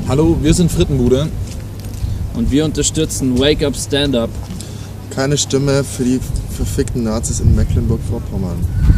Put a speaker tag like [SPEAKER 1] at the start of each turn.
[SPEAKER 1] Hallo, wir sind Frittenbude.
[SPEAKER 2] Und wir unterstützen Wake Up Stand Up.
[SPEAKER 3] Keine Stimme für die verfickten Nazis in Mecklenburg-Vorpommern.